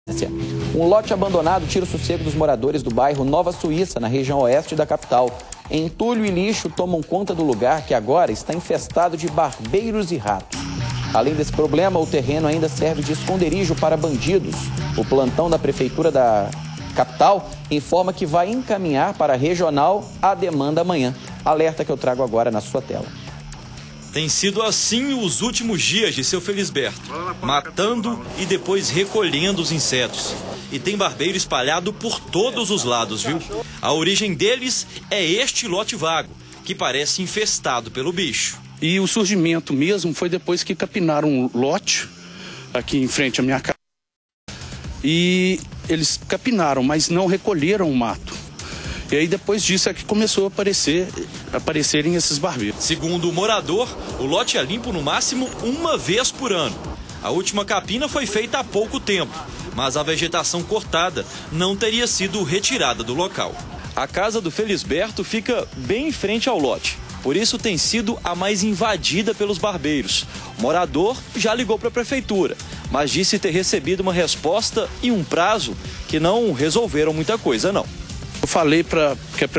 Um lote abandonado tira o sossego dos moradores do bairro Nova Suíça, na região oeste da capital. Entulho e lixo tomam conta do lugar, que agora está infestado de barbeiros e ratos. Além desse problema, o terreno ainda serve de esconderijo para bandidos. O plantão da prefeitura da capital informa que vai encaminhar para a regional a demanda amanhã. Alerta que eu trago agora na sua tela. Tem sido assim os últimos dias de seu Felisberto, matando e depois recolhendo os insetos. E tem barbeiro espalhado por todos os lados, viu? A origem deles é este lote vago, que parece infestado pelo bicho. E o surgimento mesmo foi depois que capinaram um lote aqui em frente à minha casa. E eles capinaram, mas não recolheram o mato. E aí depois disso é que começou a aparecerem esses barbeiros. Segundo o morador, o lote é limpo no máximo uma vez por ano. A última capina foi feita há pouco tempo, mas a vegetação cortada não teria sido retirada do local. A casa do Felisberto fica bem em frente ao lote, por isso tem sido a mais invadida pelos barbeiros. O morador já ligou para a prefeitura, mas disse ter recebido uma resposta e um prazo que não resolveram muita coisa, não. Eu falei para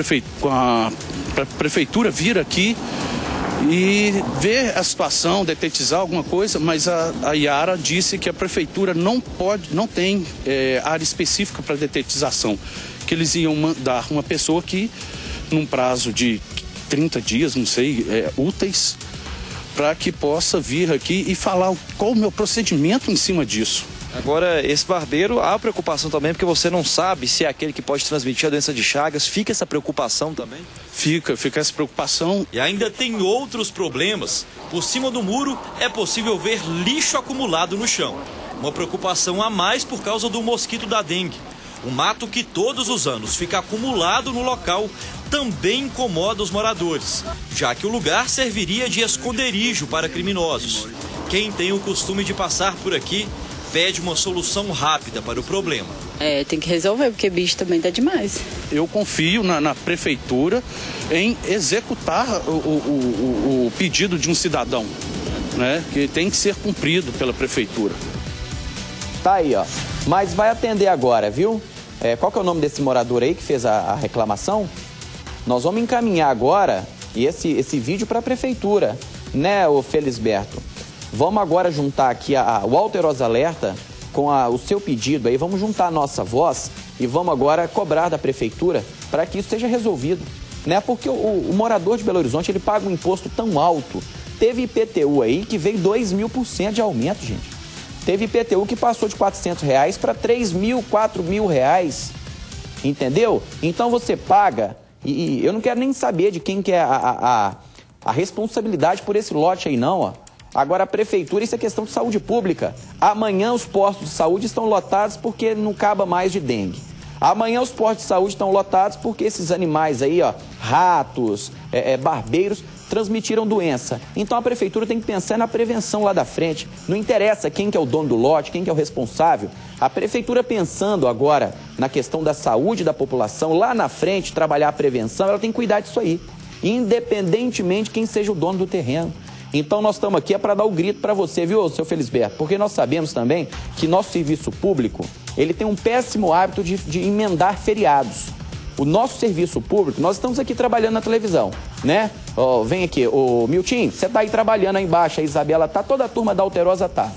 a prefeitura vir aqui e ver a situação, detetizar alguma coisa, mas a Yara disse que a prefeitura não tem área específica para detetização, que eles iam mandar uma pessoa aqui num prazo de 30 dias, não sei, úteis, para que possa vir aqui e falar qual o meu procedimento em cima disso. Agora, esse barbeiro, há preocupação também, porque você não sabe se é aquele que pode transmitir a doença de Chagas. Fica essa preocupação também? Fica essa preocupação. E ainda tem outros problemas. Por cima do muro é possível ver lixo acumulado no chão. Uma preocupação a mais por causa do mosquito da dengue. O mato que todos os anos fica acumulado no local também incomoda os moradores, já que o lugar serviria de esconderijo para criminosos. Quem tem o costume de passar por aqui pede uma solução rápida para o problema. Tem que resolver, porque bicho também dá demais. Eu confio na prefeitura em executar o pedido de um cidadão, né, que tem que ser cumprido pela prefeitura. Tá aí, ó. Mas vai atender agora, viu? Qual que é o nome desse morador aí que fez a reclamação? Nós vamos encaminhar agora esse vídeo para a prefeitura, né, o Felisberto? Vamos agora juntar aqui o Alterosa Alerta com o seu pedido aí. Vamos juntar a nossa voz e vamos agora cobrar da prefeitura para que isso seja resolvido, né? Porque o morador de Belo Horizonte, ele paga um imposto tão alto. Teve IPTU aí que veio 2.000% de aumento, gente. Teve IPTU que passou de R$400 para R$3.000, R$4.000, entendeu? Então você paga, e eu não quero nem saber de quem que é a responsabilidade por esse lote aí não, ó. Agora a prefeitura, isso é questão de saúde pública. Amanhã os postos de saúde estão lotados porque não acaba mais de dengue. Amanhã os postos de saúde estão lotados porque esses animais aí, ó, ratos, barbeiros, transmitiram doença. Então a prefeitura tem que pensar na prevenção lá da frente. Não interessa quem que é o dono do lote, quem que é o responsável. A prefeitura pensando agora na questão da saúde da população, lá na frente, trabalhar a prevenção, ela tem que cuidar disso aí. Independentemente de quem seja o dono do terreno. Então nós estamos aqui para dar o grito para você, viu, seu Felisberto? Porque nós sabemos também que nosso serviço público, ele tem um péssimo hábito de emendar feriados. O nosso serviço público, nós estamos aqui trabalhando na televisão, né? Vem aqui, o Milton, você está aí trabalhando aí embaixo, a Isabela tá, toda a turma da Alterosa tá.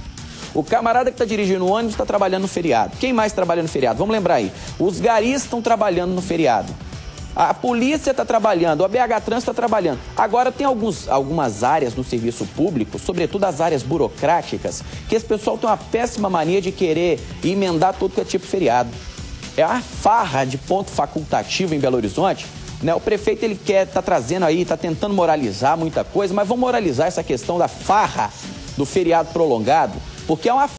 O camarada que está dirigindo o ônibus está trabalhando no feriado. Quem mais trabalha no feriado? Vamos lembrar aí. Os garis estão trabalhando no feriado. A polícia está trabalhando, a BH Trans está trabalhando. Agora tem algumas áreas no serviço público, sobretudo as áreas burocráticas, que esse pessoal tem uma péssima mania de querer emendar todo que é tipo de feriado. É uma farra de ponto facultativo em Belo Horizonte, né? O prefeito, ele tá trazendo aí, tá tentando moralizar muita coisa, mas vamos moralizar essa questão da farra do feriado prolongado, porque é uma